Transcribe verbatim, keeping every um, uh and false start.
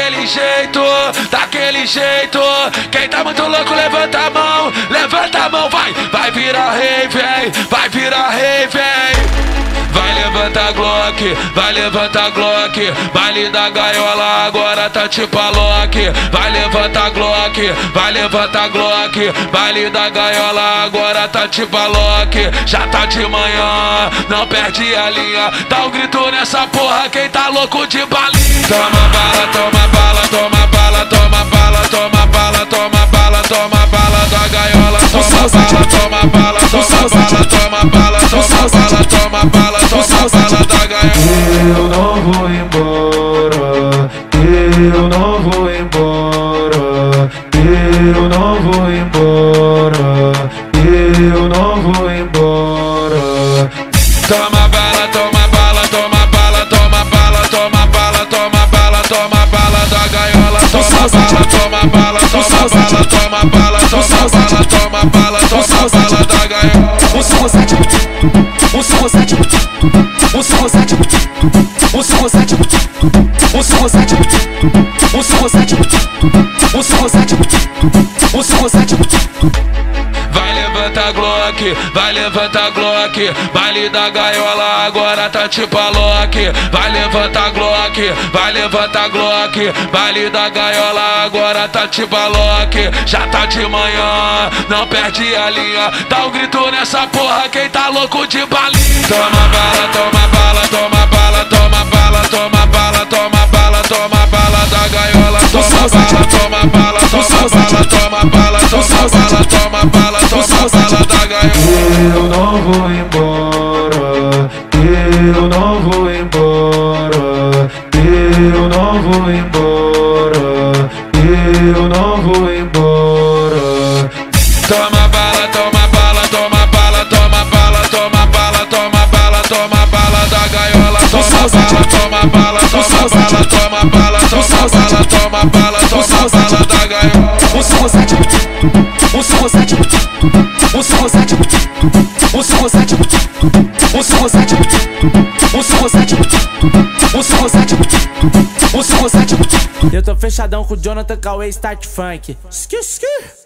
daquele jeito, daquele jeito. Quem tá muito louco, levanta a mão, levanta a mão, vai, vai virar rei, vem, vai virar rei, vem. Vai levantar Glock, vai levantar Glock. Baile da gaiola agora tá tipo a Loki. Vai levantar Glock, vai levantar Glock. Baile da gaiola agora tá tipo a Loki. Já tá de manhã, não perde a linha. Dá um grito nessa porra, quem tá louco de balinha. Toma bala, toma bala, toma bala, toma bala, toma bala, toma bala, toma bala da gaiola. Toma bala, toma bala, toma bala, toma bala, toma bala, toma bala. Eu não vou embora, eu não vou embora, eu não vou embora, eu não vou embora. Toma bala, toma bala, toma bala, toma bala, toma bala, toma bala, toma bala da gaiola. Toma bala, toma bala, toma bala, toma bala, toma bala, toma bala, toma bala da gaiola. Um cinco sete, um cinco sete, um cinco sete, um cinco sete, um cinco sete, um cinco sete, um cinco sete, um cinco sete. Vai levantar Glock, vai levantar Glock. Baile da gaiola agora tá tipo a Loki. Vai levantar Glock, vai levantar Glock. Baile da gaiola agora tá tipo a Loki. Já tá de manhã, não perde a linha. Dá um grito nessa porra, quem tá louco de balinha. Toma bala, toma bala, toma bala, toma bala, toma bala, toma bala, toma bala da gaiola. Toma bala, toma bala, toma bala, toma bala, toma bala, toma bala, toma bala da gaiola. Eu não vou embora, eu não vou embora, eu não vou embora, eu não vou embora. Toma bala, toma bala, toma bala, toma bala, toma bala, toma bala, toma bala da gaiola. Toma bala, toma bala, toma bala, toma bala, toma bala, toma bala, toma bala da gaiola. Um cinco sete, um cinco sete, um cinco sete, um cinco sete, um cinco sete, um cinco sete, um cinco sete, um cinco sete. Eu tô fechadão com o Jonathan Cauê Start Funk. Ski, ski.